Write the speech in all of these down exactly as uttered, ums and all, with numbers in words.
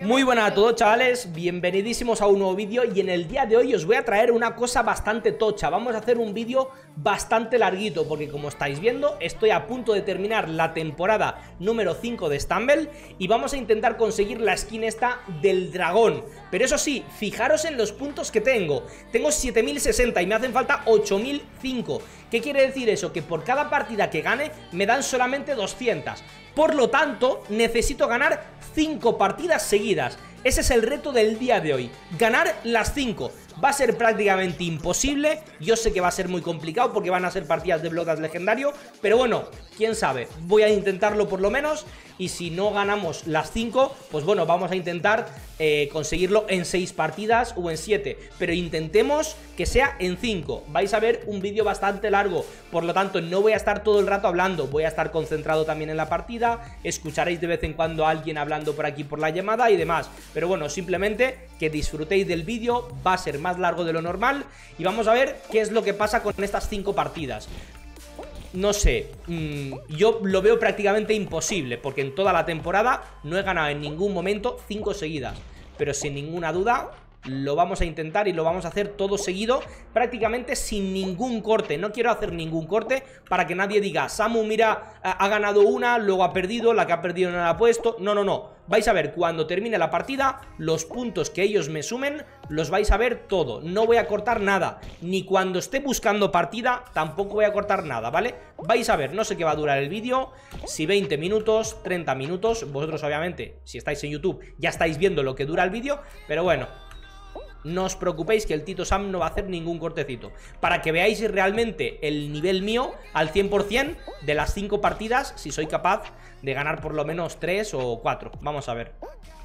Muy buenas a todos, chavales, bienvenidísimos a un nuevo vídeo. Y en el día de hoy os voy a traer una cosa bastante tocha. Vamos a hacer un vídeo bastante larguito, porque como estáis viendo, estoy a punto de terminar la temporada número cinco de Stumble y vamos a intentar conseguir la skin esta del dragón. Pero eso sí, fijaros en los puntos que tengo. Tengo siete mil sesenta y me hacen falta ocho mil cinco. ¿Qué quiere decir eso? Que por cada partida que gane me dan solamente doscientas. Por lo tanto, necesito ganar cinco partidas seguidas. Ese es el reto del día de hoy, ganar las cinco. Va a ser prácticamente imposible. Yo sé que va a ser muy complicado porque van a ser partidas de bloques legendario, pero bueno, quién sabe, voy a intentarlo por lo menos. Y si no ganamos las cinco, pues bueno, vamos a intentar eh, conseguirlo en seis partidas o en siete. Pero intentemos que sea en cinco. Vais a ver un vídeo bastante largo, por lo tanto no voy a estar todo el rato hablando. Voy a estar concentrado también en la partida. Escucharéis de vez en cuando a alguien hablando por aquí por la llamada y demás. Pero bueno, simplemente que disfrutéis del vídeo. Va a ser más largo de lo normal y vamos a ver qué es lo que pasa con estas cinco partidas. No sé, mmm, yo lo veo prácticamente imposible, porque en toda la temporada no he ganado en ningún momento cinco seguidas. Pero sin ninguna duda lo vamos a intentar y lo vamos a hacer todo seguido, prácticamente sin ningún corte. No quiero hacer ningún corte para que nadie diga, Samu, mira, ha ganado una, luego ha perdido, la que ha perdido no la ha puesto. No, no, no. Vais a ver cuando termine la partida los puntos que ellos me sumen, los vais a ver todo. No voy a cortar nada, ni cuando esté buscando partida tampoco voy a cortar nada, ¿vale? Vais a ver, no sé qué va a durar el vídeo, si veinte minutos, treinta minutos. Vosotros obviamente, si estáis en YouTube, ya estáis viendo lo que dura el vídeo, pero bueno, no os preocupéis que el Tito Sam no va a hacer ningún cortecito, para que veáis realmente el nivel mío al cien por cien de las cinco partidas, si soy capaz de ganar por lo menos tres o cuatro. Vamos a ver.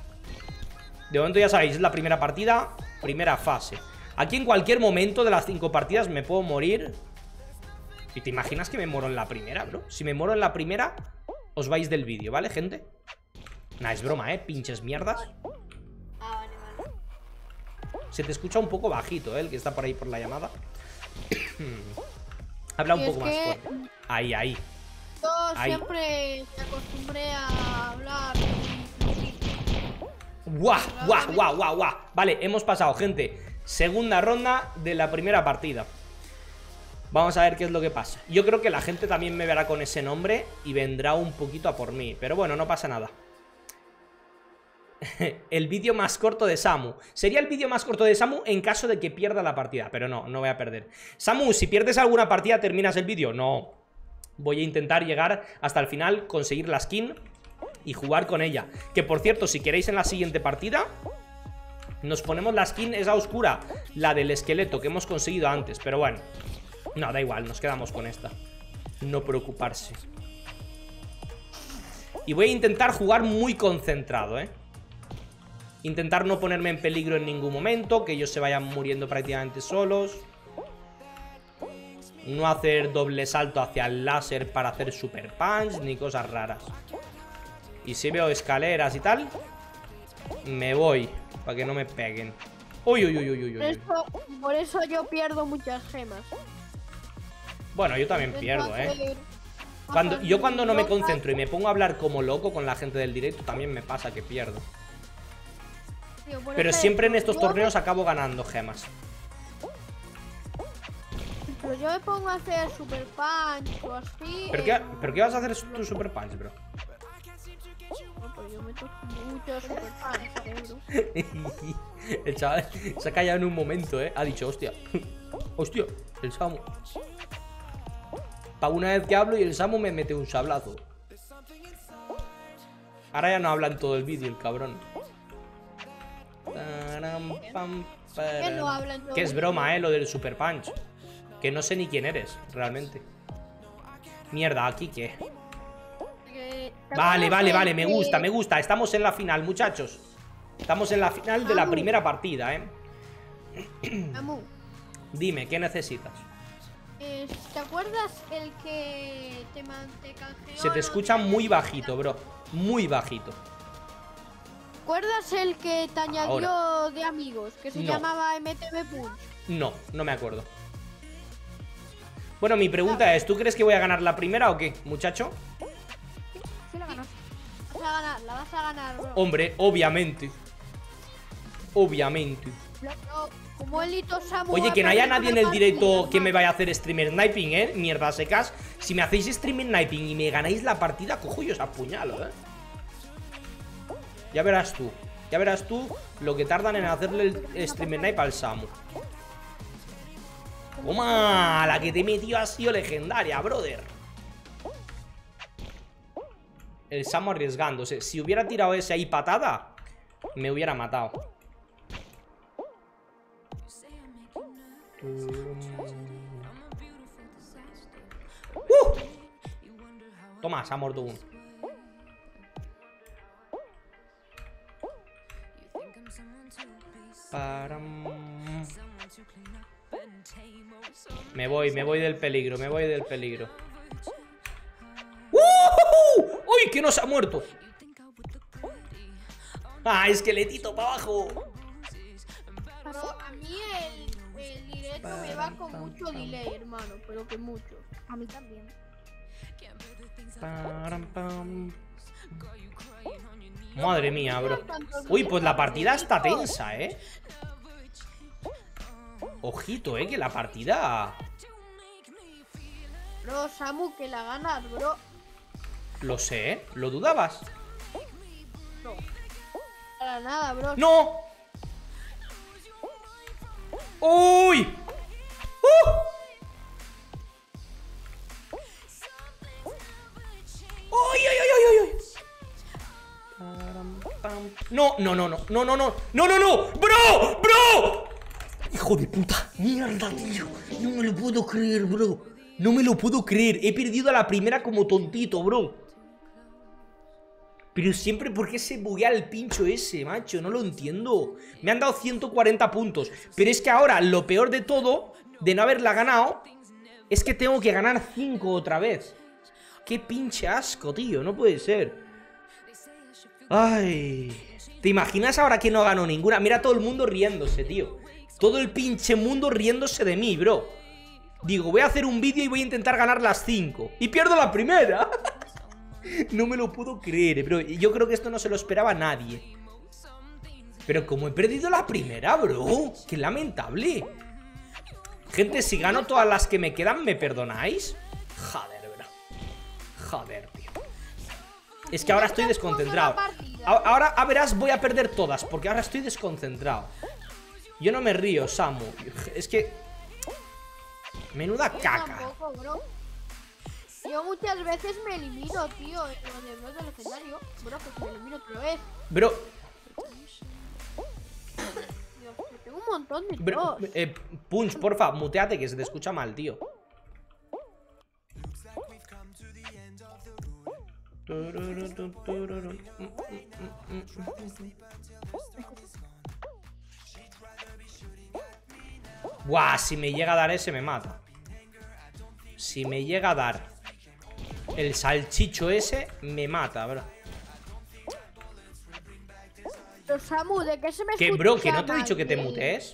De momento ya sabéis, es la primera partida, primera fase. Aquí en cualquier momento de las cinco partidas me puedo morir. ¿Y te imaginas que me muero en la primera, bro? Si me muero en la primera, os vais del vídeo, ¿vale, gente? Nah, es broma, ¿eh? Pinches mierdas. Se te escucha un poco bajito, ¿eh? El que está por ahí por la llamada. Habla un poco más fuerte. Ahí, ahí. Yo ahí. siempre me acostumbré a hablar. ¡Guau! ¡Guau! ¡Guau! ¡Guau! ¡Guau! Vale, hemos pasado, gente. Segunda ronda de la primera partida. Vamos a ver qué es lo que pasa. Yo creo que la gente también me verá con ese nombre y vendrá un poquito a por mí. Pero bueno, no pasa nada. El vídeo más corto de Samu. Sería el vídeo más corto de Samu en caso de que pierda la partida. Pero no, no voy a perder. Samu, si pierdes alguna partida, ¿terminas el vídeo? No. Voy a intentar llegar hasta el final, conseguir la skin y jugar con ella. Que por cierto, si queréis en la siguiente partida nos ponemos la skin esa oscura, la del esqueleto que hemos conseguido antes. Pero bueno, no, da igual, nos quedamos con esta. No preocuparse. Y voy a intentar jugar muy concentrado, ¿eh? Intentar no ponerme en peligro en ningún momento, que ellos se vayan muriendo prácticamente solos. No hacer doble salto hacia el láser para hacer super punch, ni cosas raras. Y si veo escaleras y tal, me voy, para que no me peguen. Uy, uy, uy, uy, uy, uy. Por eso, por eso yo pierdo muchas gemas. Bueno, yo también pierdo, ¿eh? Cuando, yo cuando no me concentro y me pongo a hablar como loco con la gente del directo, también me pasa que pierdo. Pero siempre en estos torneos acabo ganando gemas. Pero yo me pongo a hacer super punch o así. ¿Pero qué, ¿pero qué vas a hacer tu super punch, bro? No, pues yo meto mucho super punch, bro. El chaval se ha callado en un momento, ¿eh? Ha dicho, hostia. Hostia, el Samu. Para una vez que hablo y el Samu me mete un sablazo. Ahora ya no habla en todo el vídeo, el cabrón. ¿Qué no hablan todo? Que es broma, eh, lo del super punch. Que no sé ni quién eres, realmente. Mierda, ¿aquí qué? Vale, vale, vale, me gusta, me gusta. Estamos en la final, muchachos. Estamos en la final de la primera partida, eh. Dime, ¿qué necesitas? ¿Te acuerdas el que te, te canjeó? Se te escucha muy bajito, bro. Muy bajito. ¿Te acuerdas el que te añadió Ahora. de amigos? Que se No. llamaba M T V Punch. No, no me acuerdo. Bueno, mi pregunta es, ¿tú crees que voy a ganar la primera o qué, muchacho? Sí, la ganas. Vas a ganar, la vas a ganar, bro. Hombre, obviamente. obviamente. No, como el hito Samu. Oye, va que no a haya perder nadie en una el directo partida, que me vaya a hacer streamer sniping, ¿eh? Mierda secas. Si me hacéis streamer sniping y me ganáis la partida, cojo y os apuñalo, ¿eh? Ya verás tú. Ya verás tú lo que tardan en hacerle el streamer snipe al Samu. ¡Toma! La que te metió ha sido legendaria, brother. El Samu arriesgándose. Si hubiera tirado ese ahí patada, me hubiera matado. ¡Uh! Toma, se ha muerto uno. Param. Me voy, me voy del peligro, me voy del peligro. ¡Uh! ¡Uy! Que no se ha muerto. ¡Ah, esqueletito para abajo! Pero a mí el, el directo me va con mucho delay, hermano. Pero que mucho. A mí también. Param, pam. Madre mía, bro. Uy, pues la partida está tensa, ¿eh? Ojito, ¿eh? Que la partida... Bro, Samu, que la ganas, bro. Lo sé, ¿eh? ¿Lo dudabas? No. Para nada, bro. ¡No! ¡Uy! ¡Uh! ¡Uy, uy, uy, uy, uy! No, no, no, no, no, no, no, no, no, no, bro, bro. Hijo de puta, mierda, tío. No me lo puedo creer, bro. No me lo puedo creer. He perdido a la primera como tontito, bro. Pero siempre, ¿por qué se buguea el pincho ese, macho? No lo entiendo. Me han dado ciento cuarenta puntos. Pero es que ahora, lo peor de todo, de no haberla ganado, es que tengo que ganar cinco otra vez. Qué pinche asco, tío. No puede ser. Ay. ¿Te imaginas ahora que no gano ninguna? Mira todo el mundo riéndose, tío. Todo el pinche mundo riéndose de mí, bro. Digo, voy a hacer un vídeo y voy a intentar ganar las cinco. Y pierdo la primera. No me lo puedo creer, bro. Yo creo que esto no se lo esperaba a nadie. Pero como he perdido la primera, bro. Qué lamentable. Gente, si gano todas las que me quedan, ¿me perdonáis? Joder, bro. Joder, tío. Es que ahora estoy desconcentrado. Ahora, a verás, voy a perder todas, porque ahora estoy desconcentrado. Yo no me río, Samu. Es que... menuda caca. Yo tampoco, bro. Yo muchas veces me elimino, tío. En los de del legendario. Bro, pues me elimino otra vez. Bro... Dios, que tengo un montón de Bro, tos. eh, Punch, porfa, muteate, que se te escucha mal, tío. Buah, si me llega a dar ese me mata. Si me llega a dar el salchicho ese, me mata, bro. Pero Samu, ¿de qué se me Que, escucha bro, que no te he mal, dicho que te tío? mutees.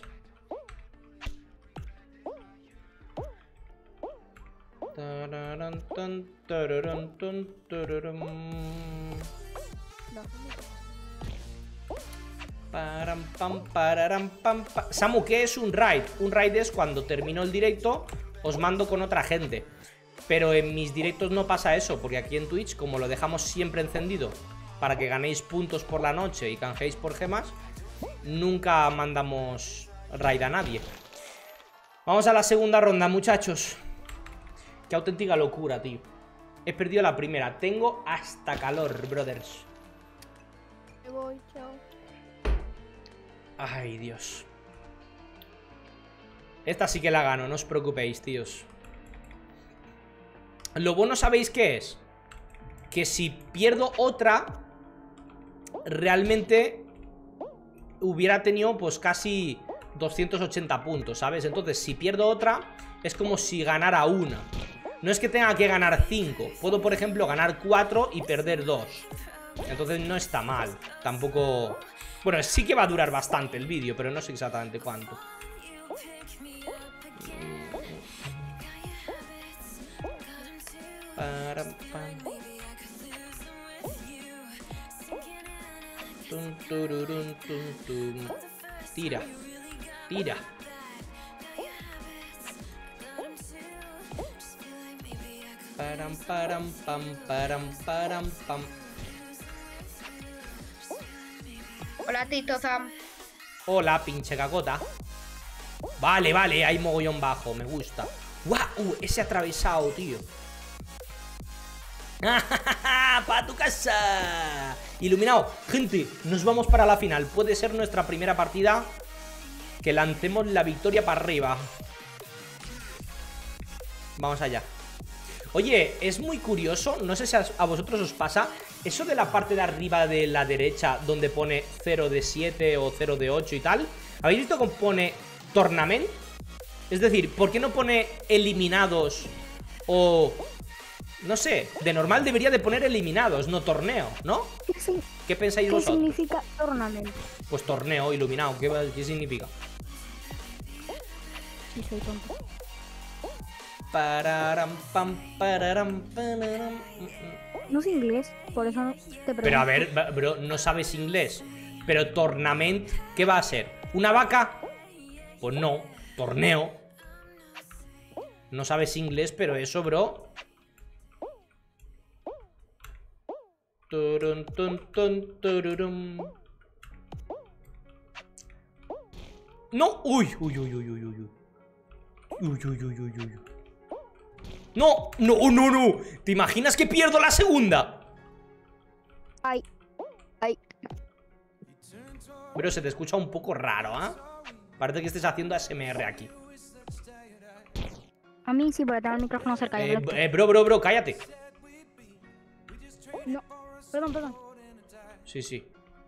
Param, pam, pararam, pam, pam. Samu, ¿qué es un raid? Un raid es cuando termino el directo, os mando con otra gente. Pero en mis directos no pasa eso, porque aquí en Twitch, como lo dejamos siempre encendido para que ganéis puntos por la noche y canjeéis por gemas, nunca mandamos raid a nadie. Vamos a la segunda ronda, muchachos. Qué auténtica locura, tío. He perdido la primera. Tengo hasta calor, brothers. Me voy, chao. Ay, Dios. Esta sí que la gano, no os preocupéis, tíos. Lo bueno, ¿sabéis qué es? Que si pierdo otra, realmente hubiera tenido pues casi doscientos ochenta puntos, ¿sabes? Entonces, si pierdo otra, es como si ganara una. No es que tenga que ganar cinco. Puedo, por ejemplo, ganar cuatro y perder dos. Entonces no está mal. Tampoco... Bueno, sí que va a durar bastante el vídeo, pero no sé exactamente cuánto. Param, pam. Tum, tururun, tum, tum. Tira. Tira. Param, param, pam, param, param, pam. Hola, Tito Zam. Hola, pinche cacota. Vale, vale, hay mogollón bajo, me gusta. ¡Guau! Uh, ese atravesado, tío. ¡Para tu casa! Iluminado. Gente, nos vamos para la final. Puede ser nuestra primera partida que lancemos la victoria para arriba. Vamos allá. Oye, es muy curioso, no sé si a vosotros os pasa eso de la parte de arriba de la derecha donde pone cero de siete o cero de ocho y tal. ¿Habéis visto cómo pone Tournament? Es decir, ¿por qué no pone eliminados o... no sé, de normal debería de poner eliminados, no torneo, ¿no? ¿Qué, sí, ¿Qué pensáis ¿qué vosotros? significa tournament? Pues torneo, iluminado, ¿qué, qué significa? Sí, soy tonto. Pararam, pam, pararam, pararam. No sé inglés, por eso no te pregunto. Pero a ver, bro, no sabes inglés. Pero tournament, ¿qué va a ser? ¿Una vaca? Pues no, torneo. No sabes inglés, pero eso, bro. Turun, tun, tun, tururum. No, uy, uy, uy, uy, uy, uy. Uy, uy, uy, uy, uy. No, no, no, no. ¿Te imaginas que pierdo la segunda? Ay, ay. Pero se te escucha un poco raro, ¿ah? ¿eh? Parece que estés haciendo A S M R aquí. A mí sí, porque tengo el micrófono cerca. Eh, eh, bro, bro, bro, cállate. No, perdón, perdón. Sí, sí.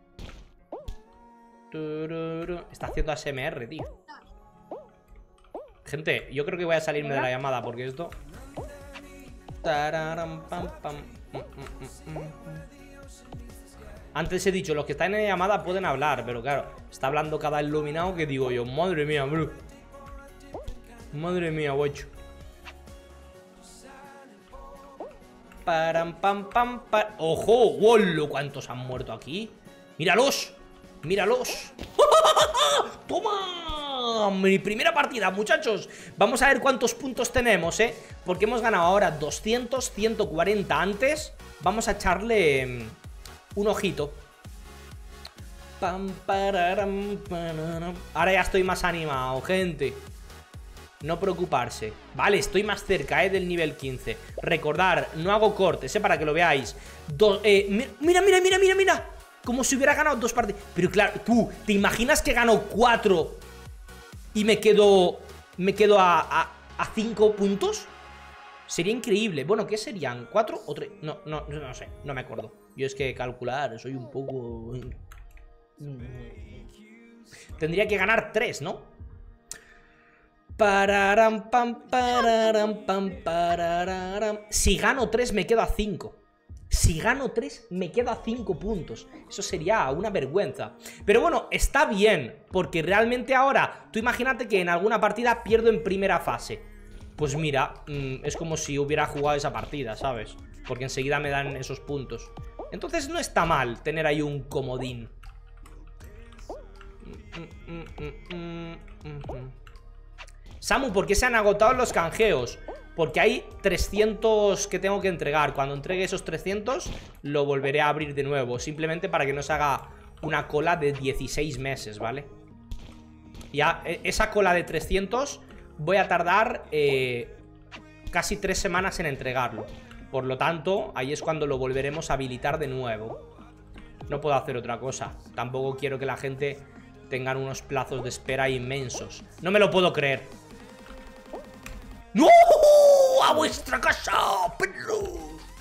Tururu. Está haciendo A S M R, tío. Gente, yo creo que voy a salirme de la llamada porque esto... Tararam, pam, pam. Mm, mm, mm, mm. Antes he dicho, los que están en la llamada pueden hablar, pero claro, está hablando cada iluminado que digo yo, madre mía, bro. Madre mía, guacho. Param, pam, pam, pam. ¡Ojo! ¡Wollo! ¿Cuántos han muerto aquí? ¡Míralos! ¡Míralos! ¡Toma! Mi primera partida, muchachos. Vamos a ver cuántos puntos tenemos, ¿eh? Porque hemos ganado ahora doscientos, ciento cuarenta antes. Vamos a echarle un ojito. Pam, pararam, pararam. Ahora ya estoy más animado, gente. No preocuparse. Vale, estoy más cerca, ¿eh? Del nivel quince. Recordar, no hago cortes, ¿eh? Para que lo veáis. Do eh, mira, mira, mira, mira, mira. Como si hubiera ganado dos partidas. Pero claro, tú, ¿te imaginas que gano cuatro y me quedo me quedo a, a, a cinco puntos? Sería increíble. Bueno, ¿qué serían? ¿Cuatro o tres? No, no, no, no sé, no me acuerdo. Yo es que calcular, soy un poco... Tendría que ganar tres, ¿no? Pararam, pam, pararam, pam, pararam. Si gano tres me quedo a cinco. Si gano tres, me quedo a cinco puntos. Eso sería una vergüenza. Pero bueno, está bien, porque realmente ahora, tú imagínate que en alguna partida pierdo en primera fase. Pues mira, es como si hubiera jugado esa partida, ¿sabes? Porque enseguida me dan esos puntos. Entonces no está mal tener ahí un comodín. Samu, ¿por qué se han agotado los canjeos? Porque hay trescientos que tengo que entregar. Cuando entregue esos trescientos, lo volveré a abrir de nuevo. Simplemente para que no se haga una cola de dieciséis meses, ¿vale? Ya, esa cola de trescientos voy a tardar eh, casi tres semanas en entregarlo. Por lo tanto, ahí es cuando lo volveremos a habilitar de nuevo. No puedo hacer otra cosa. Tampoco quiero que la gente tenga unos plazos de espera inmensos. No me lo puedo creer. ¡No! ¡A vuestra casa, perros!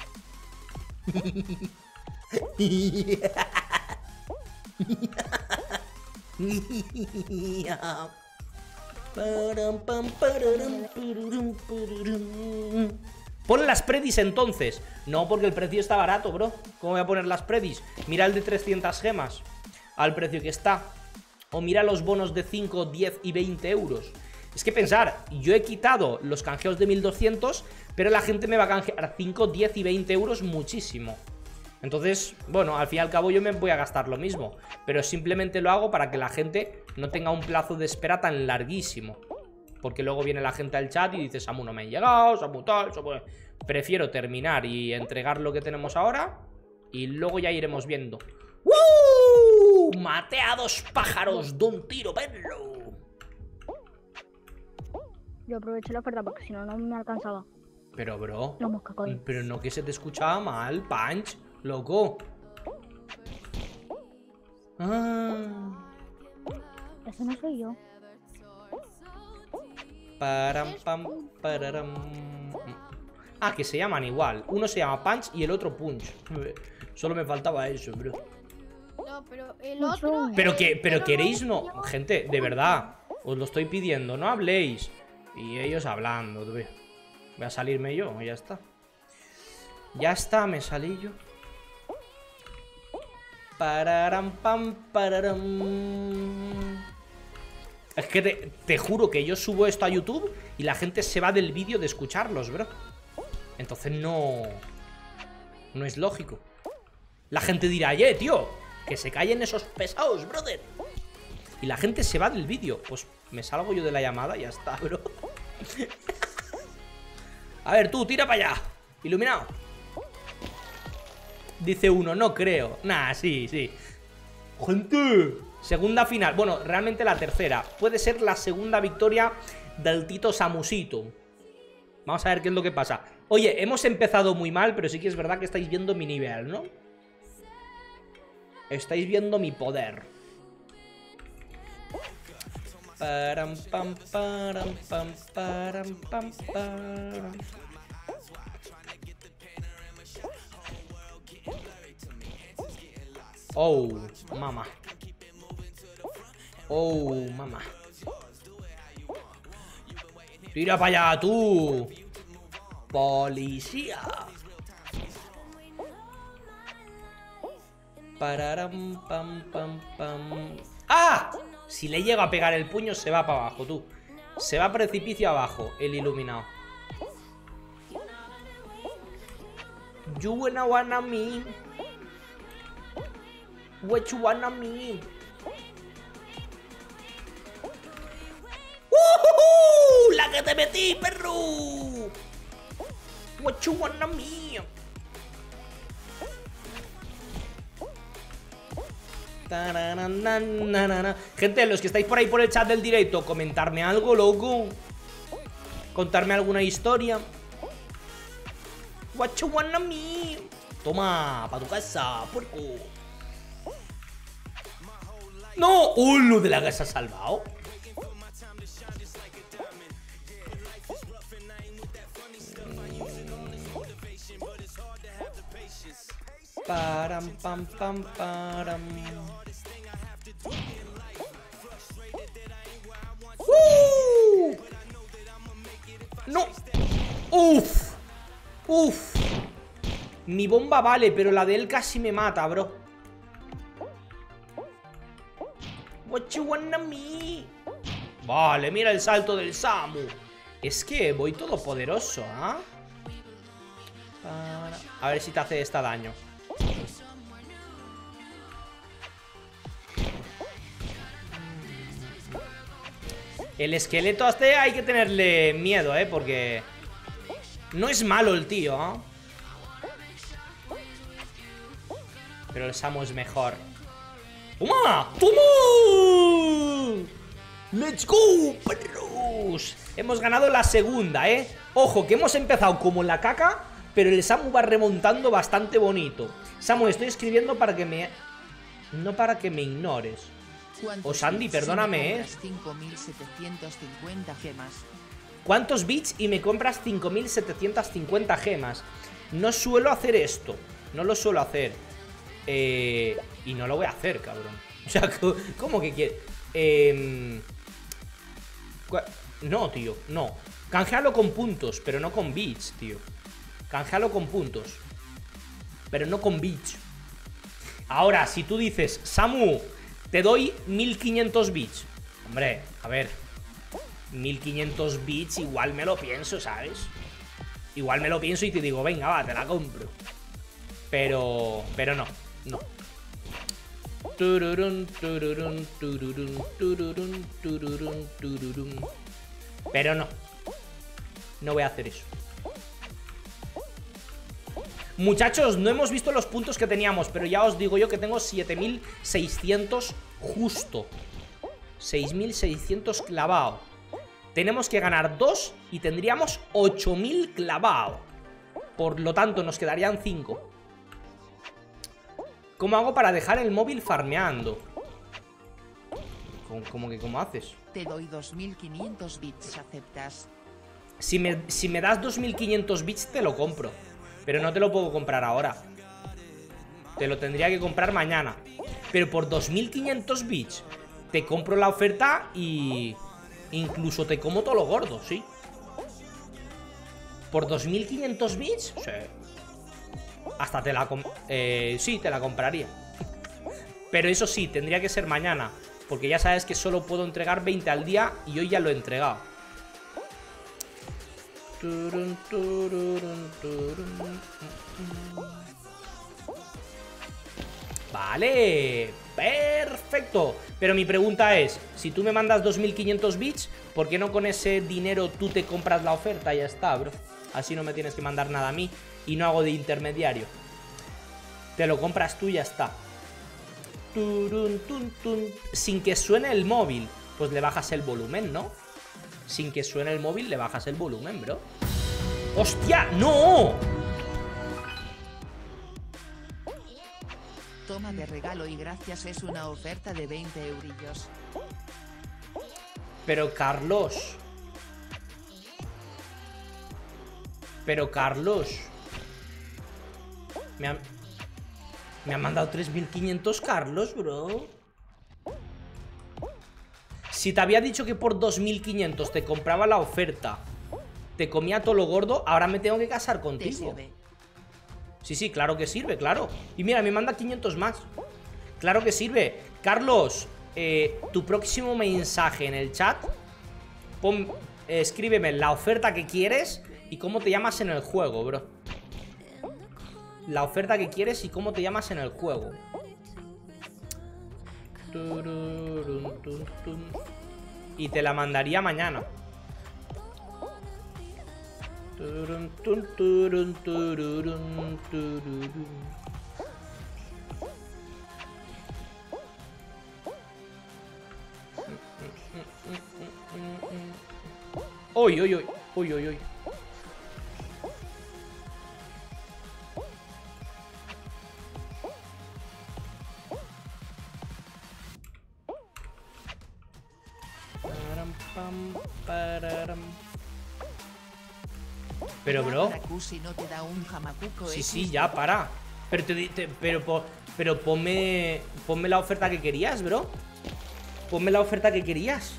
Pon las predis entonces. No, porque el precio está barato, bro. ¿Cómo voy a poner las predis? Mira el de trescientas gemas al precio que está. O mira los bonos de cinco, diez y veinte euros. Es que pensar, yo he quitado los canjeos de mil doscientos, pero la gente me va a canjear cinco, diez y veinte euros muchísimo. Entonces, bueno, al fin y al cabo yo me voy a gastar lo mismo. Pero simplemente lo hago para que la gente no tenga un plazo de espera tan larguísimo. Porque luego viene la gente al chat y dice, Samu no me ha llegado, Samu tal, Samu... Prefiero terminar y entregar lo que tenemos ahora. Y luego ya iremos viendo. ¡Woo! Maté a dos pájaros de un tiro, perro. Yo aproveché la oferta porque si no, no me alcanzaba. Pero, bro, Los moscacones. pero no que se te escuchaba mal, Punch, loco. Ah. Ese no soy yo. Param, pam, pararam. Ah, que se llaman igual. Uno se llama Punch y el otro Punch. Solo me faltaba eso, bro. No, pero el otro. Pero eh, que, pero no queréis se no. llama- Gente, de verdad. Os lo estoy pidiendo, no habléis. Y ellos hablando, tío. Voy a salirme yo, ya está. Ya está, me salí yo. Pararam, pam, pararam. Es que te, te juro que yo subo esto a YouTube y la gente se va del vídeo de escucharlos, bro. Entonces no... No es lógico. La gente dirá, eh, tío, que se callen esos pesados, brother. Y la gente se va del vídeo. Pues me salgo yo de la llamada y ya está, bro. A ver, tú, tira para allá. Iluminado. Dice uno, no creo. Nah, sí, sí. Gente. Segunda final. Bueno, realmente la tercera. Puede ser la segunda victoria del Tito Samusito. Vamos a ver qué es lo que pasa. Oye, hemos empezado muy mal, pero sí que es verdad que estáis viendo mi nivel, ¿no? Estáis viendo mi poder. Param, pam, param, pam, param, pam, param. Oh, mamá. Oh, mamá. Tira para allá, tú. Policía. Pararam, pam, pam, pam. ¡Ah! Si le llega a pegar el puño, se va para abajo, tú. Se va a precipicio abajo, el iluminado. You wanna wanna me. What you wanna me. ¡Uh! ¡La que te metí, perro! What you wanna me. Gente, los que estáis por ahí por el chat del directo, comentarme algo, loco. Contarme alguna historia. What you wanna me. Toma, pa' tu casa, puerco. No, ¡uh! Lo de la que se ha salvado. Param, pam, pam, param. ¡Uh! ¡No! ¡Uf! ¡Uf! Mi bomba vale, pero la de él casi me mata, bro. What you wanna me? Vale, mira el salto del Samu. Es que voy todopoderoso, ¿ah? ¿eh? A ver si te hace esta daño. El esqueleto a este hay que tenerle miedo, ¿eh? Porque no es malo el tío, ¿eh? Pero el Samu es mejor. ¡Toma! ¡Toma! ¡Let's go, perros! Hemos ganado la segunda, ¿eh? Ojo, que hemos empezado como en la caca, pero el Samu va remontando bastante bonito. Samu, estoy escribiendo para que me... No para que me ignores. O Sandy, perdóname, ¿eh? cinco mil setecientas cincuenta gemas. ¿Cuántos bits y me compras cinco mil setecientas cincuenta gemas? No suelo hacer esto. No lo suelo hacer. Eh, y no lo voy a hacer, cabrón. O sea, ¿cómo que quieres? Eh, no, tío, no. Canjealo con puntos, pero no con bits, tío. Canjealo con puntos, pero no con bits. Ahora, si tú dices, Samu, te doy mil quinientos bits. Hombre, a ver, mil quinientos bits igual me lo pienso, ¿sabes? Igual me lo pienso y te digo, venga, va, te la compro. Pero... Pero no, no. Tururun, tururun, tururun, tururun, tururun, tururun. Pero no. No voy a hacer eso. Muchachos, no hemos visto los puntos que teníamos, pero ya os digo yo que tengo siete mil seiscientos justo. seis mil seiscientos clavado. Tenemos que ganar dos y tendríamos ocho mil clavado. Por lo tanto, nos quedarían cinco. ¿Cómo hago para dejar el móvil farmeando? ¿Cómo, cómo que cómo haces? Te doy dos mil quinientos bits, ¿aceptas? Si me, si me das dos mil quinientos bits te lo compro. Pero no te lo puedo comprar ahora. Te lo tendría que comprar mañana. Pero por dos mil quinientos bits te compro la oferta y... incluso te como todo lo gordo, ¿sí? ¿Por dos mil quinientos bits? Sí. Hasta te la... Eh, sí, te la compraría. Pero eso sí, tendría que ser mañana. Porque ya sabes que solo puedo entregar veinte al día y hoy ya lo he entregado. Turun, turun, turun. Vale, perfecto. Pero mi pregunta es, si tú me mandas dos mil quinientos bits, ¿por qué no con ese dinero tú te compras la oferta y ya está, bro? Así no me tienes que mandar nada a mí y no hago de intermediario. Te lo compras tú y ya está. Turun, tun, tun. Sin que suene el móvil, pues le bajas el volumen, ¿no? Sin que suene el móvil le bajas el volumen, bro. ¡Hostia! ¡No! Toma de regalo y gracias, es una oferta de veinte eurillos. Pero Carlos. Pero Carlos. Me han... Me han mandado tres mil quinientos Carlos, bro. Si te había dicho que por dos mil quinientos te compraba la oferta, te comía todo lo gordo, ahora me tengo que casar contigo. Sí, sí, claro que sirve, claro. Y mira, me manda quinientos más. Claro que sirve. Carlos, eh, tu próximo mensaje en el chat, pon, eh, escríbeme la oferta que quieres y cómo te llamas en el juego, bro. La oferta que quieres y cómo te llamas en el juego. Y te la mandaría mañana. Uy, uy, uy, uy, uy, uy. Pero, bro. Sí, sí, ya, para. Pero, te, te, pero, pero ponme, ponme la oferta que querías, bro. Ponme la oferta que querías.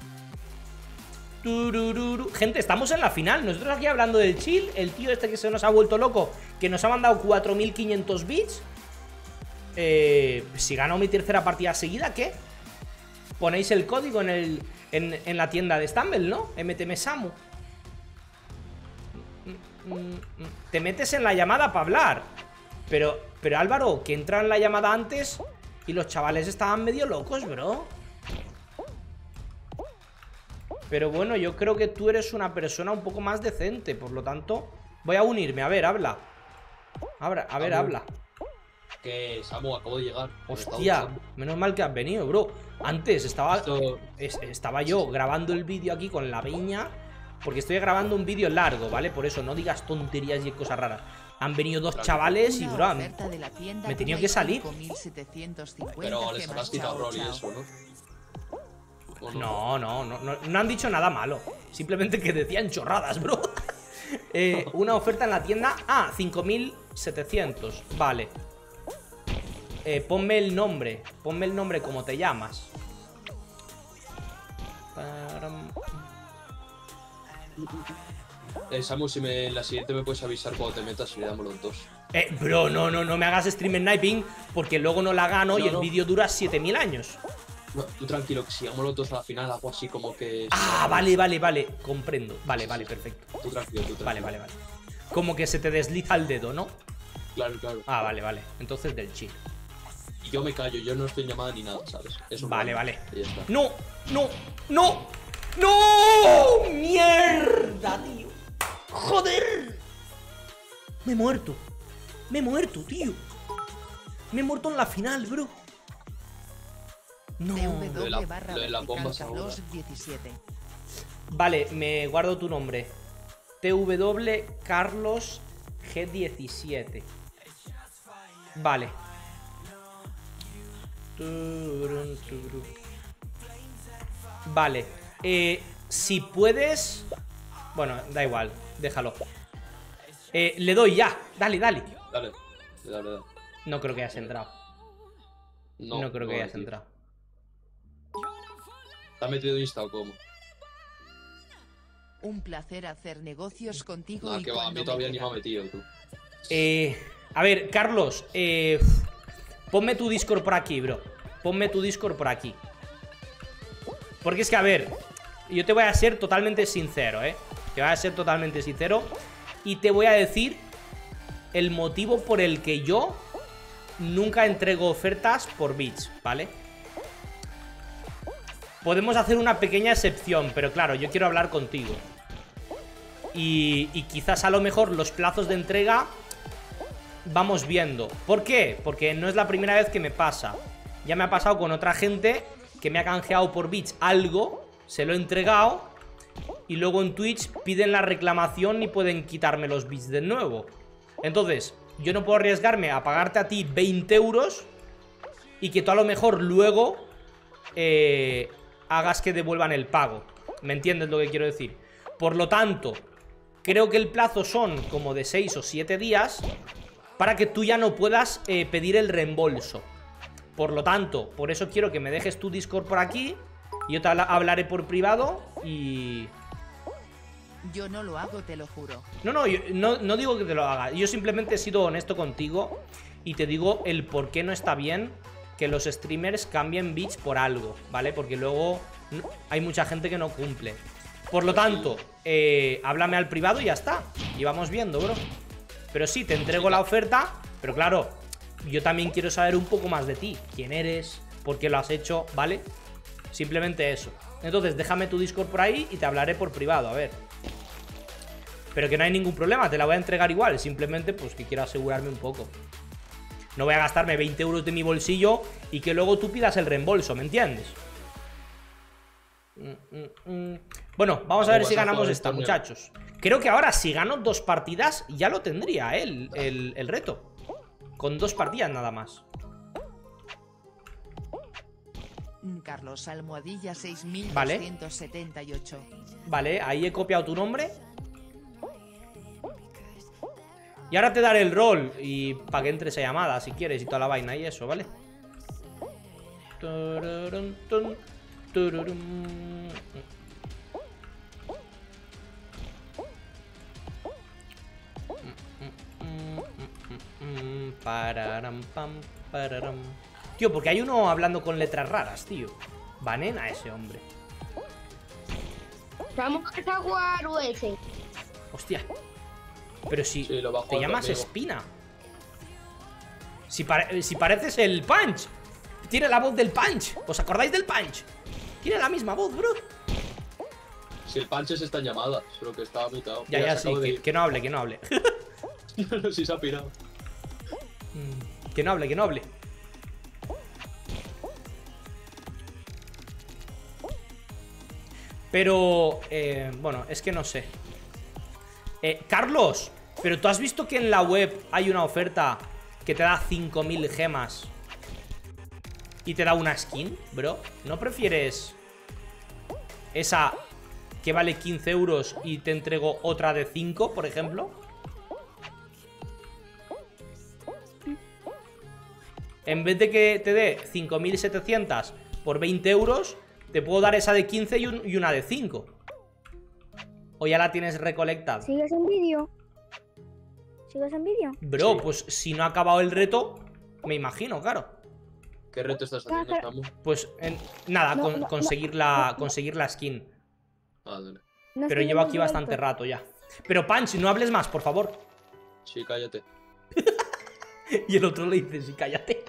Turururu. Gente, estamos en la final. Nosotros aquí hablando del chill. El tío este que se nos ha vuelto loco, que nos ha mandado cuatro mil quinientos bits. Eh, si gano mi tercera partida seguida, ¿qué? Ponéis el código en, el, en, en la tienda de Stumble, ¿no? M T M Samu. Te metes en la llamada para hablar. Pero, pero Álvaro, que entra en la llamada antes y los chavales estaban medio locos, bro. Pero bueno, yo creo que tú eres una persona un poco más decente. Por lo tanto, voy a unirme. A ver, habla. Abra, a ver, Samu. habla. Que Samu, acabo de llegar. Hostia, menos mal que has venido, bro. Antes estaba, Esto... es, estaba yo grabando el vídeo aquí con la peña. Porque estoy grabando un vídeo largo, ¿vale? Por eso, no digas tonterías y cosas raras. Han venido dos chavales y, bro, me he tenido que salir. Pero les has quitado rol y eso, ¿no? No, no, no, no, no han dicho nada malo. Simplemente que decían chorradas, bro. eh, Una oferta en la tienda. Ah, cinco mil setecientos. Vale. eh, Ponme el nombre. Ponme el nombre como te llamas. Eh, Samu, si me, en la siguiente me puedes avisar cuando te metas y le damos los dos. Eh, bro, no, no, no me hagas stream sniping, porque luego no la gano No, y el no. vídeo dura siete mil años. No, tú tranquilo, que si llegamos los dos a la final, algo así como que... Ah, vale, vale, vale, comprendo. Vale, vale, perfecto. Tú tranquilo, tú tranquilo. Vale, vale, vale. Como que se te desliza el dedo, ¿no? Claro, claro. Ah, vale, vale. Entonces del chill. Y yo me callo, yo no estoy en llamada ni nada, ¿sabes? Eso Vale, no, vale. y ya está. ¡No! ¡No! ¡No! ¡No! ¡Mierda, tío! ¡Joder! Me he muerto. Me he muerto, tío. Me he muerto en la final, bro. No. Lo de la- T W barra lo de la vertical bomba Carlos segura. diecisiete. Vale, me guardo tu nombre. T W Carlos G diecisiete. Vale. Turun, turun. Vale. Eh, si puedes... Bueno, da igual. Déjalo. Eh, le doy ya. Dale, dale. Dale, dale, dale. No creo que hayas entrado. No, No, creo que hayas tío. entrado. ¿Te has metido Insta o cómo? Un placer hacer negocios contigo Nada, y que va, a cuando mí todavía me ni me ha quieras. metido, tú. Eh, a ver, Carlos, eh, ponme tu Discord por aquí, bro. Ponme tu Discord por aquí. Porque es que, a ver, yo te voy a ser totalmente sincero, ¿eh? Te voy a ser totalmente sincero y te voy a decir el motivo por el que yo nunca entrego ofertas por bits, ¿vale? Podemos hacer una pequeña excepción, pero claro, yo quiero hablar contigo. Y, y quizás a lo mejor los plazos de entrega vamos viendo. ¿Por qué? Porque no es la primera vez que me pasa. Ya me ha pasado con otra gente que me ha canjeado por bits algo, se lo he entregado y luego en Twitch piden la reclamación y pueden quitarme los bits de nuevo. Entonces, yo no puedo arriesgarme a pagarte a ti veinte euros y que tú a lo mejor luego eh, hagas que devuelvan el pago. ¿Me entiendes lo que quiero decir? Por lo tanto, creo que el plazo son como de seis o siete días para que tú ya no puedas eh, pedir el reembolso. Por lo tanto, por eso quiero que me dejes tu Discord por aquí. Yo te habla- hablaré por privado y... Yo no lo hago, te lo juro. No, no, yo no, no digo que te lo haga. Yo simplemente he sido honesto contigo y te digo el por qué no está bien que los streamers cambien bits por algo, ¿vale? Porque luego no- hay mucha gente que no cumple. Por lo tanto, eh, háblame al privado y ya está. Y vamos viendo, bro. Pero sí, te entrego la oferta, pero claro, yo también quiero saber un poco más de ti. ¿Quién eres? ¿Por qué lo has hecho? ¿Vale? Simplemente eso. Entonces, déjame tu Discord por ahí y te hablaré por privado, a ver. Pero que no hay ningún problema, te la voy a entregar igual. Simplemente, pues, que quiero asegurarme un poco. No voy a gastarme veinte euros de mi bolsillo y que luego tú pidas el reembolso, ¿me entiendes? Mm, mm, mm. Bueno, vamos a ver ¿Cómo si vas a ganamos jugar esta, el torneo? muchachos. Creo que ahora si gano dos partidas ya lo tendría, ¿eh? el, el, el reto. Con dos partidas nada más. Mm, Carlos Almohadilla seis mil Vale. doscientos setenta y ocho. Vale, ahí he copiado tu nombre. Y ahora te daré el rol y para que entres a llamada si quieres y toda la vaina y eso, ¿vale? Tururun, tun, tururun. Pararam, pam, pararam. Tío, porque hay uno hablando con letras raras, tío. Banena ese hombre. Vamos a jugar U S. Hostia. Pero si Sí, lo bajo te el llamas amigo. Espina. Si, pare- si pareces el Punch. Tiene la voz del Punch. ¿Os acordáis del Punch? Tiene la misma voz, bro. Si el Panches está en llamada, solo que estaba mutado. Ya, Mira, ya, se sí. acaba de Que, ir. que no hable, que no hable. Sí, se ha pirado. Mm, que no hable, que no hable. Pero, eh, bueno, es que no sé. Eh, Carlos, pero tú has visto que en la web hay una oferta que te da cinco mil gemas y te da una skin, bro. ¿No prefieres esa que vale quince euros y te entrego otra de cinco, por ejemplo? En vez de que te dé cinco mil setecientos por veinte euros, te puedo dar esa de quince y, un- y una de cinco. ¿O ya la tienes recolectada? ¿Sigues en vídeo? ¿Sigues en vídeo? Bro, Sí. pues si no ha acabado el reto, me imagino, claro. ¿Qué reto estás haciendo, Claro. Samu? Pues en- nada, No, con- no, conseguir, no, la, no. conseguir la skin. Ah, dale. No Pero estoy llevo en aquí directo. bastante rato ya. Pero Punch, no hables más, por favor. Sí, cállate. Y el otro le dice, sí, cállate.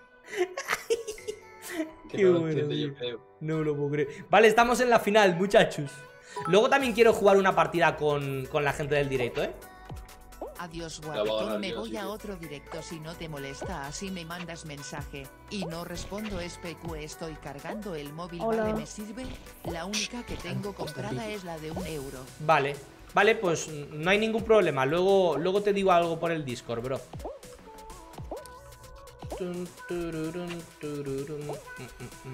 Que Qué no lo bueno, entiende, tío. yo creo. No me lo puedo creer. Vale, estamos en la final, muchachos. Luego también quiero jugar una partida con, con la gente del directo, ¿eh? Adiós va a ganar guapetón, me yo, voy sí, a sí. otro directo si no te molesta, así me mandas mensaje. Y no respondo, es P Q, estoy cargando el móvil, Hola. vale, me sirve. La única que tengo comprada es la de un euro. Vale. Vale, pues no hay ningún problema. Luego, luego te digo algo por el Discord, bro. Tun, tururun, tururun, mm, mm,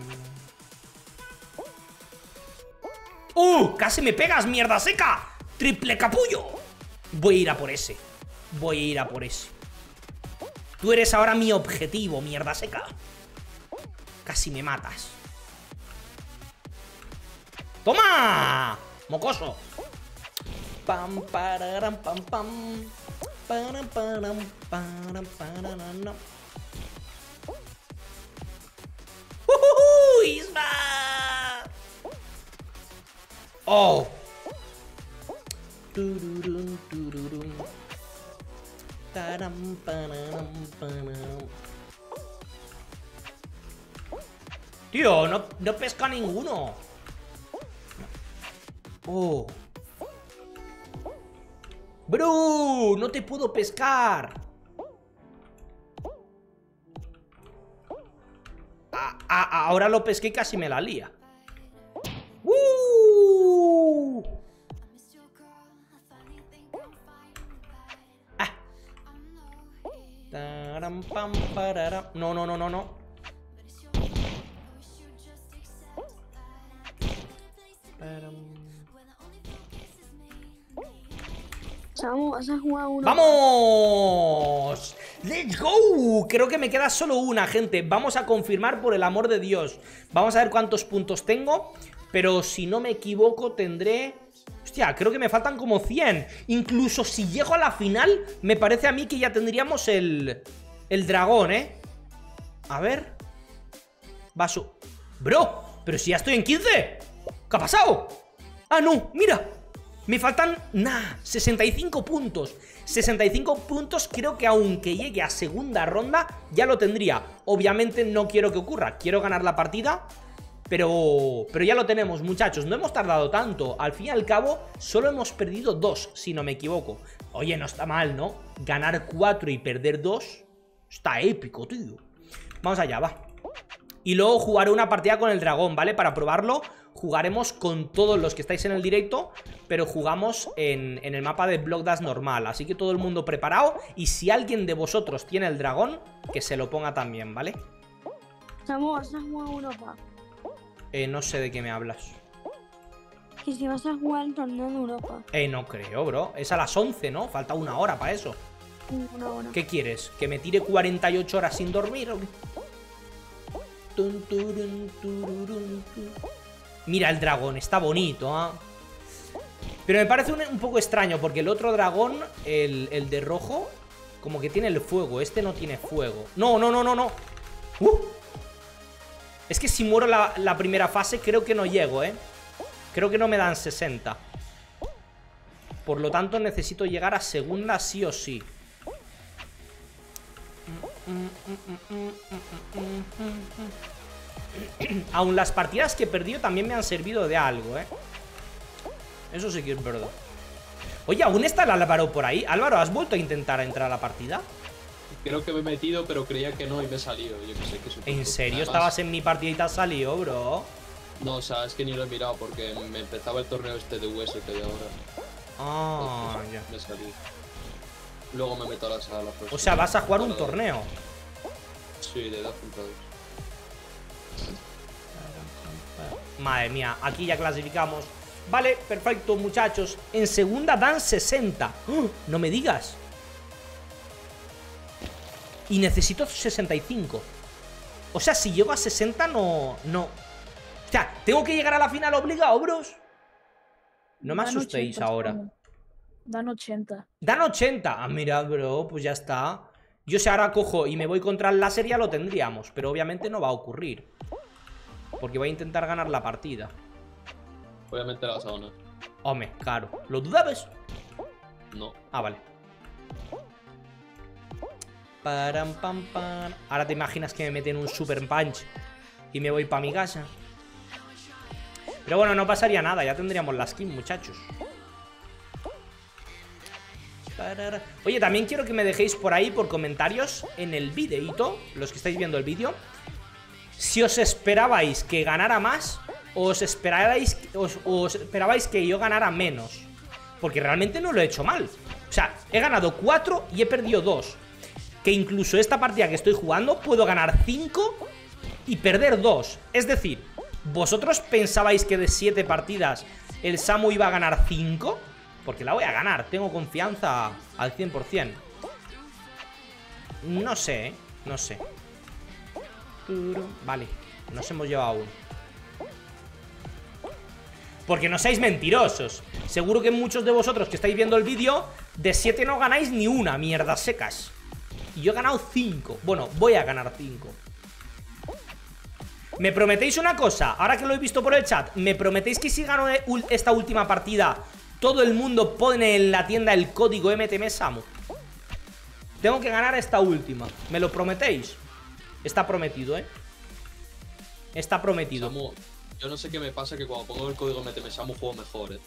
mm. ¡Uh! ¡Casi me pegas, mierda seca! ¡Triple capullo! Voy a ir a por ese. Voy a ir a por ese. Tú eres ahora mi objetivo, mierda seca. Casi me matas. ¡Toma! ¡Mocoso! Pam, pararam, pam, pam. Param, param, param, pararam. ¡Uh! ¡Isma! ¡Oh! Tururun, tururun. Taram, pararam, pararam. Tío, no, no pesca ninguno. Oh. Bro, no te puedo pescar. Ah, ah, ahora lo pesqué y casi me la lía. ¡Uh! Ah. Taram, pam, pararam. No, no, no, no, no. Param. Samu, vas a jugar uno. ¡Vamos! ¡Let's go! Creo que me queda solo una, gente. Vamos a confirmar, por el amor de Dios. Vamos a ver cuántos puntos tengo. Pero si no me equivoco tendré... Hostia, creo que me faltan como cien. Incluso si llego a la final, me parece a mí que ya tendríamos el... El dragón, ¿eh? A ver... Vaso... Bro, pero si ya estoy en quince. ¿Qué ha pasado? Ah, no, mira. Me faltan, nah, sesenta y cinco puntos. sesenta y cinco puntos, creo que aunque llegue a segunda ronda, ya lo tendría. Obviamente no quiero que ocurra, quiero ganar la partida. Pero, pero ya lo tenemos, muchachos. No hemos tardado tanto. Al fin y al cabo, solo hemos perdido dos, si no me equivoco. Oye, no está mal, ¿no? Ganar cuatro y perder dos está épico, tío. Vamos allá, va. Y luego jugaré una partida con el dragón, ¿vale? Para probarlo, jugaremos con todos los que estáis en el directo, pero jugamos en, en el mapa de Block Dash normal. Así que todo el mundo preparado. Y si alguien de vosotros tiene el dragón, que se lo ponga también, ¿vale? Samu, vas a jugar Europa. Eh, no sé de qué me hablas. Que si vas a jugar el torneo de Europa. Eh, no creo, bro. Es a las once, ¿no? Falta una hora para eso. Una hora. ¿Qué quieres? ¿Que me tire cuarenta y ocho horas sin dormir o qué? Tun, turun, tururun, tu. Mira el dragón, está bonito, ¿ah? ¿eh? Pero me parece un, un poco extraño, porque el otro dragón, el, el de rojo, como que tiene el fuego. Este no tiene fuego. No, no, no, no, no. Uh. Es que si muero la, la primera fase, creo que no llego, ¿eh? Creo que no me dan sesenta. Por lo tanto, necesito llegar a segunda sí o sí. Aún las partidas que he perdido también me han servido de algo, ¿eh? Eso sí que es verdad. Oye, ¿aún está el Álvaro por ahí? Álvaro, ¿has vuelto a intentar entrar a la partida? Creo que me he metido, pero creía que no y me he salido. Yo que sé que es un ¿En tonto. serio? Además, ¿Estabas en mi partida y te has salido, bro? No, o sea, es que ni lo he mirado porque me empezaba el torneo este de U S que hay ahora. Ah, Entonces, ya. me salí. Luego me meto a la sala. O sea, vas a jugar un torneo. Sí, de dos contra dos. Madre mía, aquí ya clasificamos. Vale, perfecto, muchachos. En segunda dan sesenta. ¡Oh! No me digas. Y necesito sesenta y cinco. O sea, si llego a sesenta no... No. O sea, ¿tengo que llegar a la final obligado, bros? No me Dan asustéis ochenta, ahora. Samu. Dan ochenta. Dan ochenta. Ah, mira, bro, pues ya está. Yo si ahora cojo y me voy contra el láser ya lo tendríamos. Pero obviamente no va a ocurrir. Porque voy a intentar ganar la partida. Obviamente la vas a ganar. Hombre, claro. ¿Lo dudabas? No. Ah, vale. Param, pam, pam. Ahora te imaginas que me meten un super punch y me voy para mi casa. Pero bueno, no pasaría nada, ya tendríamos la skin, muchachos. Oye, también quiero que me dejéis por ahí, por comentarios, en el videíto, los que estáis viendo el vídeo, si os esperabais que ganara más o os esperabais, os, os esperabais que yo ganara menos. Porque realmente no lo he hecho mal. O sea, he ganado cuatro y he perdido dos. Que incluso esta partida que estoy jugando puedo ganar cinco y perder dos. Es decir, ¿vosotros pensabais que de siete partidas el Samu iba a ganar cinco? Porque la voy a ganar, tengo confianza al cien por cien. No sé, ¿eh? No sé. Vale, nos hemos llevado uno. Porque no seáis mentirosos. Seguro que muchos de vosotros que estáis viendo el vídeo, de siete no ganáis ni una, mierdas secas. Y yo he ganado cinco. Bueno, voy a ganar cinco. ¿Me prometéis una cosa? Ahora que lo he visto por el chat, ¿me prometéis que si gano esta última partida todo el mundo pone en la tienda el código M T M Samu? Tengo que ganar esta última. ¿Me lo prometéis? Está prometido, ¿eh? Está prometido. Samu, yo no sé qué me pasa, que cuando pongo el código M T M Samu juego mejor, ¿eh?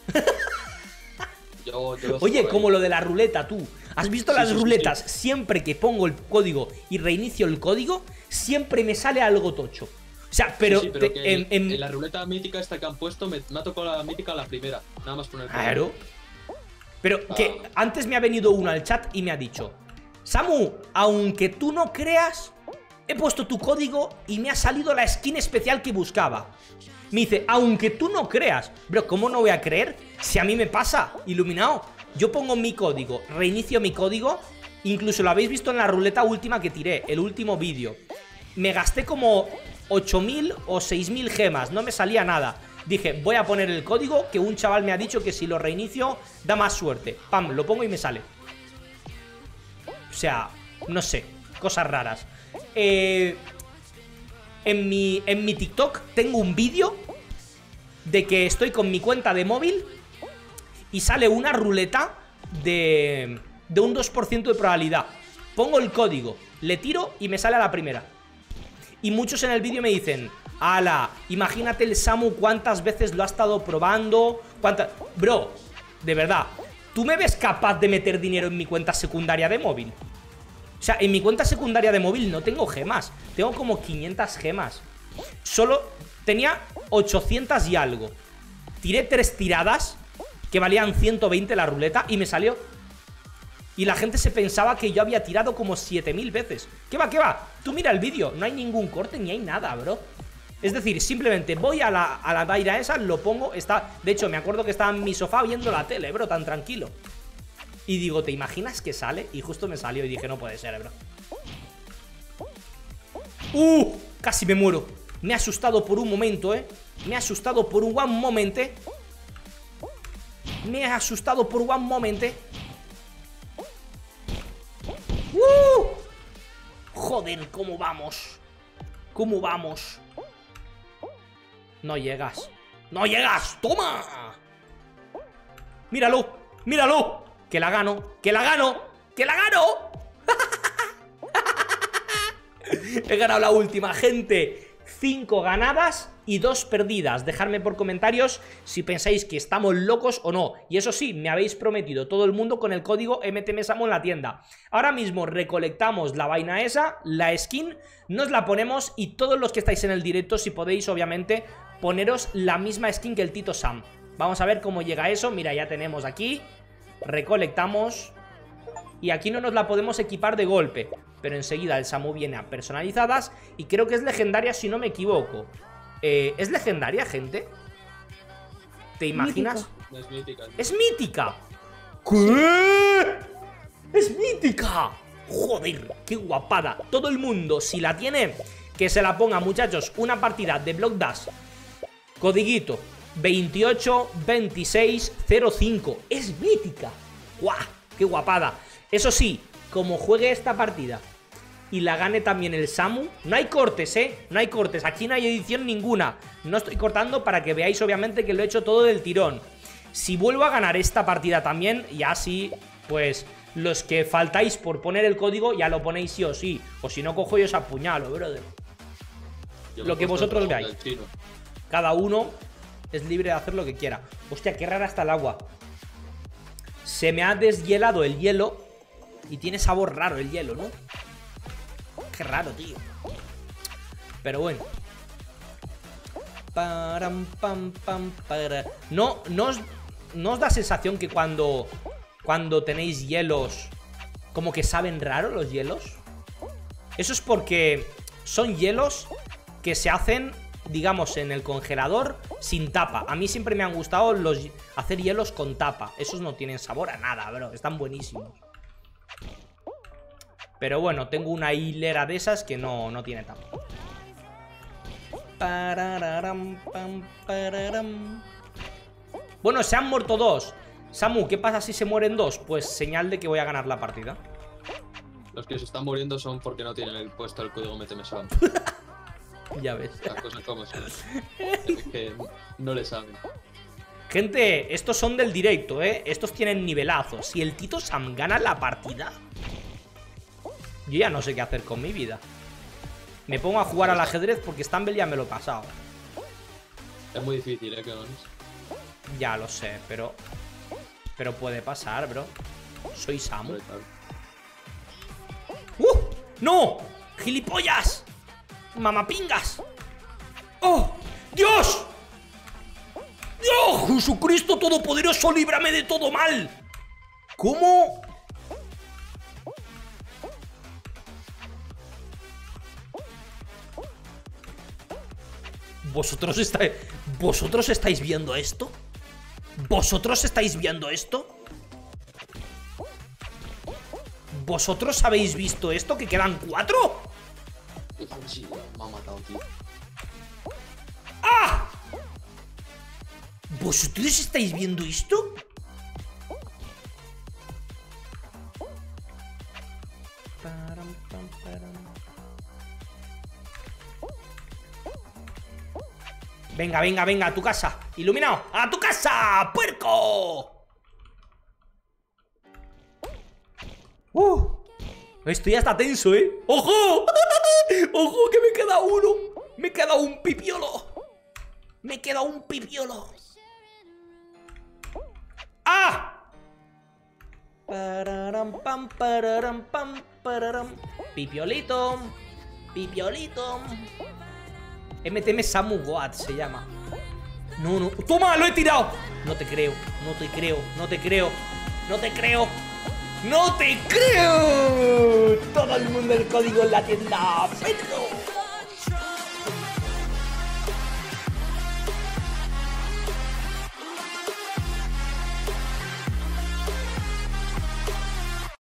yo, yo Oye, como lo de la ruleta, tú. ¿Has visto sí, las sí, ruletas? Sí, sí. Siempre que pongo el código y reinicio el código, siempre me sale algo tocho. O sea, pero, sí, sí, pero te, en, en... en la ruleta mítica esta que han puesto me, me ha tocado la mítica la primera. Nada más poner el código. Claro. Pero ah. que antes me ha venido uno al chat y me ha dicho: Samu, aunque tú no creas, he puesto tu código y me ha salido la skin especial que buscaba. Me dice, aunque tú no creas. Bro, ¿cómo no voy a creer? Si a mí me pasa, iluminado. Yo pongo mi código, reinicio mi código. Incluso lo habéis visto en la ruleta última que tiré, el último vídeo. Me gasté como ocho mil o seis mil gemas, no me salía nada. Dije, voy a poner el código, que un chaval me ha dicho que si lo reinicio da más suerte. Pam, lo pongo y me sale. O sea, no sé, cosas raras. Eh, en, mi, en mi TikTok tengo un vídeo de que estoy con mi cuenta de móvil y sale una ruleta de, de un dos por ciento de probabilidad. Pongo el código, le tiro y me sale a la primera. Y muchos en el vídeo me dicen, ala, imagínate el Samu cuántas veces lo ha estado probando, cuántas... Bro, de verdad, ¿tú me ves capaz de meter dinero en mi cuenta secundaria de móvil? O sea, en mi cuenta secundaria de móvil no tengo gemas. Tengo como quinientas gemas. Solo tenía ochocientas y algo. Tiré tres tiradas que valían ciento veinte la ruleta y me salió. Y la gente se pensaba que yo había tirado como siete mil veces. ¿Qué va, qué va? Tú mira el vídeo, no hay ningún corte ni hay nada, bro. Es decir, simplemente voy a la, a la vaina esa, lo pongo, está... De hecho, me acuerdo que estaba en mi sofá viendo la tele, bro, tan tranquilo. Y digo, ¿te imaginas que sale? Y justo me salió y dije, no puede ser, bro. ¡Uh! Casi me muero. Me ha asustado por un momento, ¿eh? Me ha asustado por un one moment. Me ha asustado por one moment. ¡Uh! Joder, ¿cómo vamos? ¿Cómo vamos? No llegas. ¡No llegas! ¡Toma! ¡Míralo! ¡Míralo! ¡Que la gano! ¡Que la gano! ¡Que la gano! He ganado la última, gente. Cinco ganadas y dos perdidas. Dejadme por comentarios si pensáis que estamos locos o no. Y eso sí, me habéis prometido todo el mundo con el código M T M Samu en la tienda. Ahora mismo recolectamos la vaina esa, la skin, nos la ponemos y todos los que estáis en el directo, si podéis, obviamente, poneros la misma skin que el Tito Sam. Vamos a ver cómo llega eso. Mira, ya tenemos aquí. Recolectamos. Y aquí no nos la podemos equipar de golpe, pero enseguida el Samu viene a personalizadas. Y creo que es legendaria si no me equivoco. eh, ¿Es legendaria, gente? ¿Te imaginas? No es mítica. ¡Es mítica! ¿Qué? ¡Es mítica! ¡Joder! ¡Qué guapada! Todo el mundo, si la tiene, que se la ponga, muchachos. Una partida de Block Dash. Codiguito veintiocho veintiséis cero cinco. ¡Es mítica! ¡Guau! ¡Qué guapada! Eso sí, como juegue esta partida y la gane también el Samu, no hay cortes, ¿eh? No hay cortes, aquí no hay edición ninguna. No estoy cortando para que veáis obviamente que lo he hecho todo del tirón. Si vuelvo a ganar esta partida también, ya sí, pues Los que faltáis por poner el código ya lo ponéis sí o sí. O si no, cojo y os apuñalo, brother. Yo Lo me que he puesto vosotros el veáis. del chino. Cada uno es libre de hacer lo que quiera. Hostia, qué rara está el agua. Se me ha deshielado el hielo y tiene sabor raro el hielo, ¿no? Qué raro, tío. Pero bueno. Param, pam, pam, para. No, no os, no os da sensación que cuando, cuando tenéis hielos, como que saben raro los hielos. Eso es porque son hielos que se hacen, digamos, en el congelador sin tapa. A mí siempre me han gustado los hacer hielos con tapa. Esos no tienen sabor a nada, bro. Están buenísimos. Pero bueno, tengo una hilera de esas que no, no tiene tapa. Parararam, pam, pararam. Bueno, se han muerto dos. Samu, ¿qué pasa si se mueren dos? Pues señal de que voy a ganar la partida. Los que se están muriendo son porque no tienen el puesto el código MetemeSam. Ya ves. Las cosas como son. Es que no le saben. Gente, estos son del directo, ¿eh? Estos tienen nivelazos. Si el Tito Sam gana la partida, yo ya no sé qué hacer con mi vida. Me pongo a jugar al ajedrez porque Stumble ya me lo he pasado. Es muy difícil, ¿eh? Que no es. Ya lo sé, pero... Pero puede pasar, bro. Soy Samu. ¡Uh! ¡No! ¡Gilipollas! ¡Mamapingas! ¡Oh! ¡Dios! ¡Dios! ¡Jesucristo Todopoderoso, líbrame de todo mal! ¿Cómo? ¿Vosotros estáis... ¿Vosotros estáis viendo esto? ¿Vosotros estáis viendo esto? ¿Vosotros habéis visto esto? ¿Que quedan cuatro? Sí, me ha matado, tío. ¡Ah! ¿Vosotros estáis viendo esto? Param, pam, param. Venga, venga, venga, a tu casa. Iluminado, a tu casa, puerco. Uh, estoy hasta tenso, ¿eh? ¡Ojo! ¡Ojo, que me queda uno! Me queda un pipiolo. Me queda un pipiolo. ¡Ah! Pararam, pam, pararam, pam, pararam. Pipiolito. Pipiolito. MetemeSamu God se llama. No, no. ¡Toma! ¡Lo he tirado! No te creo, no te creo, no te creo, no te creo. ¡No te creo! Todo el mundo el código en la tienda. ¡Pedro!